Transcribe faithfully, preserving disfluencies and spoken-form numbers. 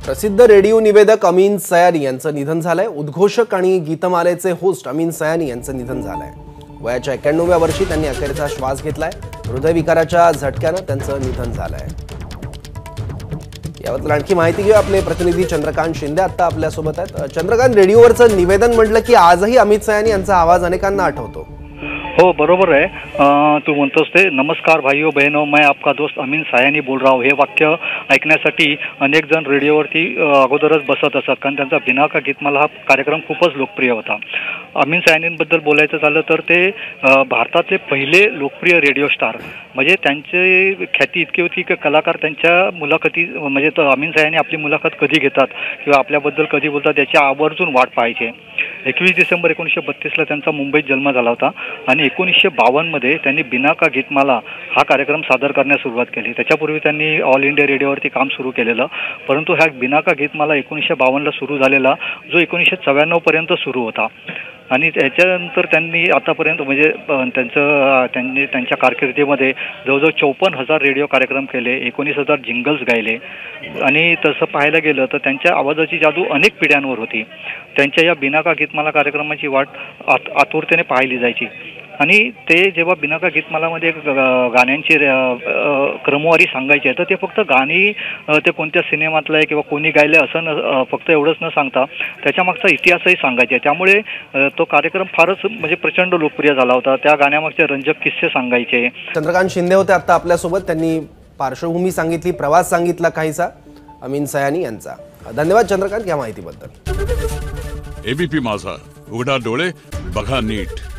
प्रसिद्ध रेडिओ निवेदक अमीन सयानी यांचं निधन झालंय। उद्घोषक आणि गीतमालेचे होस्ट अमीन सयानी यांचं निधन झालंय। वयाच्या एक्क्याण्णव्या वर्षी त्यांनी अखेरचा श्वास घेतलाय। हृदयविकाराच्या झटक्यानं त्यांचं निधन झालंय। याबद्दल आणखी माहिती घेऊ आपले प्रतिनिधी चंद्रकांत शिंदे आता आपल्या सोबत आहेत। चंद्रकांत, रेडिओवरचं निवेदन म्हटलं की आजही अमित सयानी यांचा आवाज अनेकांना आठवतो। हो बरोबर आहे। तू म्हणतोस ते नमस्कार भाइयों बहनों, मैं आपका दोस्त अमीन सयानी बोल रहा हूँ हे वाक्य ऐकण्यासाठी अनेक जण रेडिओवरती अगोदरच बसत असतात, कारण त्यांचा बिना का गीतमाला हा कार्यक्रम खूपच लोकप्रिय होता। अमीन सयानींबद्दल बोलायचं झालं तर ते भारतातले पहिले लोकप्रिय रेडिओ स्टार, म्हणजे त्यांची ख्याती इतकी होती की कलाकार त्यांच्या मुलाखती म्हणजे अमीन सयानी आपली मुलाखत कधी घेतात किंवा आपल्याबद्दल कधी बोलतात याची आवर्जून वाट पाहायचे। एकवीस डिसेंबर एकोणीसशे बत्तीसला त्यांचा मुंबईत जन्म झाला होता आणि एकोणीसशे बावन्नमध्ये त्यांनी बिना का गीतमाला हा कार्यक्रम सादर करण्यास सुरुवात केली। त्याच्यापूर्वी त्यांनी ऑल इंडिया रेडिओवरती काम सुरू केलेलं, परंतु ह्या बिना का गीतमाला एकोणीसशे बावन्नला सुरू झालेला जो एकोणीसशे चौऱ्याण्णवपर्यंत सुरू होता आणि त्याच्यानंतर त्यांनी आतापर्यंत म्हणजे त्यांचं त्यांनी त्यांच्या कारकिर्दीमध्ये जवळजवळ चौपन्न हजार रेडिओ कार्यक्रम केले, एकोणीस हजार जिंगल्स गायले आणि तसं पाहायला गेलं तर त्यांच्या आवाजाची जादू अनेक पिढ्यांवर होती। त्यांच्या या बिना का गीतमाला कार्यक्रमाची वाट आत आतुरतेने पाहिली जायची आणि ते जेव्हा बिना का गीतमालामध्ये गाण्यांची क्रमवारी सांगायची आहे तर ते फक्त गाणी ते कोणत्या सिनेमातलं आहे किंवा कोणी गायले असं न फक्त एवढंच न सांगता त्याच्यामागचा इतिहासही सांगायचा आहे। त्यामुळे तो कार्यक्रम फारच म्हणजे प्रचंड लोकप्रिय झाला होता। त्या गाण्यामागचे रंजक किस्से सांगायचे। चंद्रकांत शिंदे होते आता आपल्यासोबत, त्यांनी पार्श्वभूमी सांगितली, प्रवास सांगितला काहीसा अमीन सयानी यांचा। धन्यवाद चंद्रकांत या माहितीबद्दल। एबीपी माझा, उघडा डोळे बघा नीट।